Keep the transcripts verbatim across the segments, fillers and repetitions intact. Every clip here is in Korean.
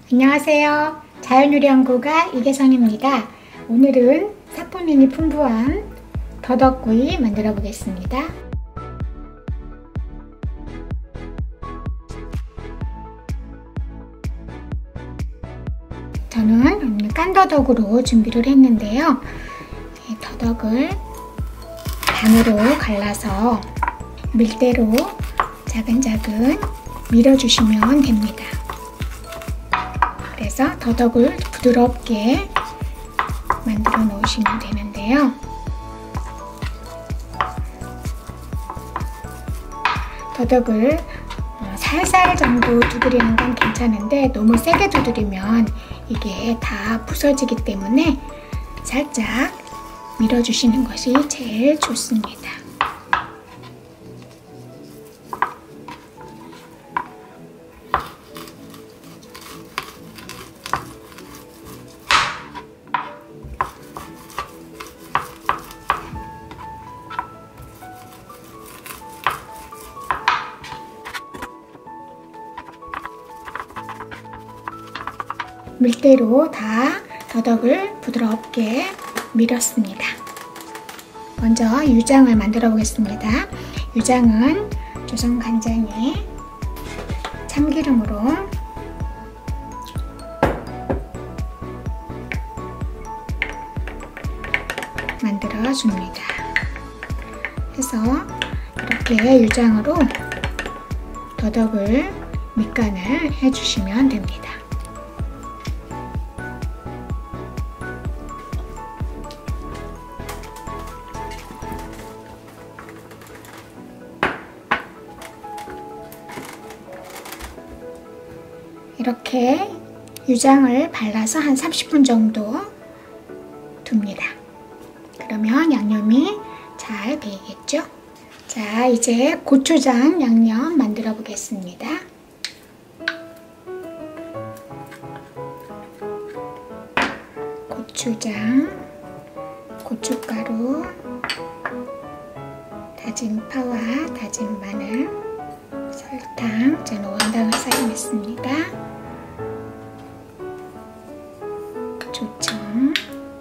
안녕하세요. 자연요리연구가 이계선입니다. 오늘은 사포닌이 풍부한 더덕구이 만들어 보겠습니다. 저는 깐더덕으로 준비를 했는데요. 더덕을 반으로 갈라서 밀대로 자근자근 밀어주시면 됩니다. 그래서 더덕을 부드럽게 만들어 놓으시면 되는데요. 더덕을 살살 정도 두드리는 건 괜찮은데 너무 세게 두드리면 이게 다 부서지기 때문에 살짝 밀어주시는 것이 제일 좋습니다. 밀대로 다 더덕을 부드럽게 밀었습니다. 먼저 유장을 만들어 보겠습니다. 유장은 조선 간장에 참기름으로 만들어 줍니다. 그래서 이렇게 유장으로 더덕을 밑간을 해주시면 됩니다. 이렇게 유장을 발라서 한 삼십 분 정도 둡니다. 그러면 양념이 잘 배이겠죠? 자, 이제 고추장 양념 만들어 보겠습니다. 고추장, 고춧가루, 다진 파와 다진 마늘, 설탕, 저는 원당을 사용했습니다. 조청,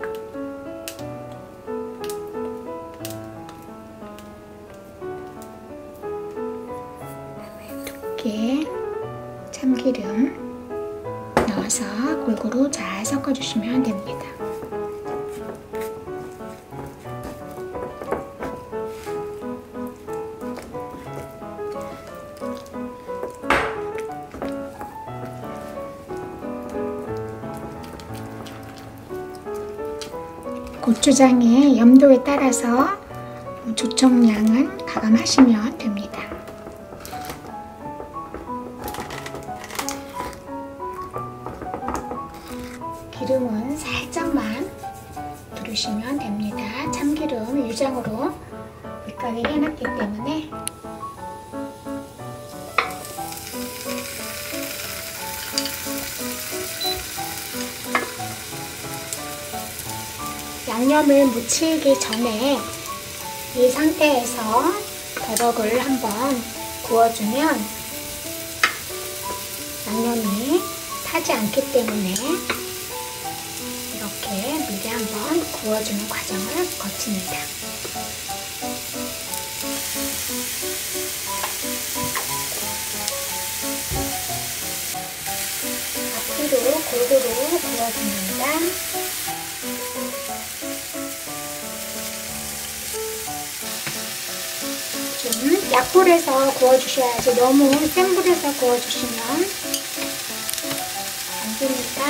그다음에 두께 참기름 넣어서 골고루 잘 섞어주시면 됩니다. 고추장의 염도에 따라서 조청량은 가감하시면 됩니다. 기름은 살짝만 두르시면 됩니다. 참기름 유장으로 밑간을 해놨기 때문에 양념을 묻히기 전에 이 상태에서 더덕을 한번 구워주면 양념이 타지 않기 때문에 이렇게 미리 한번 구워주는 과정을 거칩니다. 앞뒤로 골고루 구워줍니다. 좀 약불에서 구워주셔야지 너무 센 불에서 구워주시면 안 됩니다.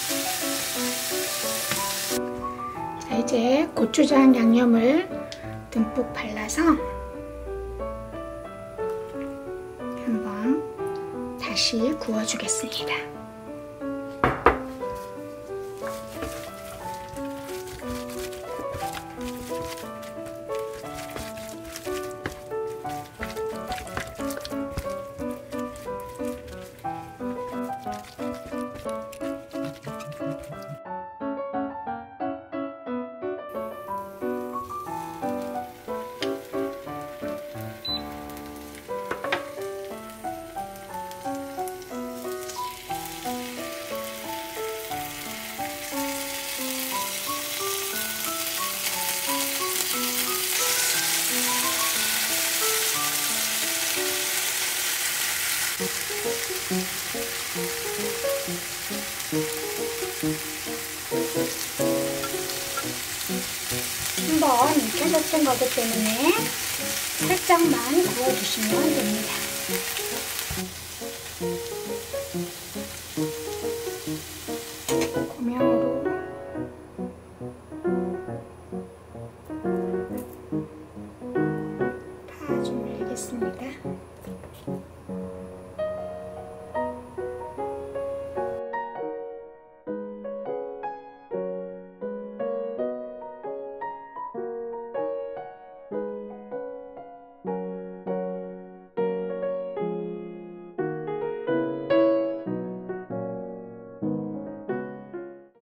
자, 이제 고추장 양념을 듬뿍 발라서 한번 다시 구워주겠습니다. 한번 익혀졌던 거기 때문에 살짝만 구워주시면 됩니다.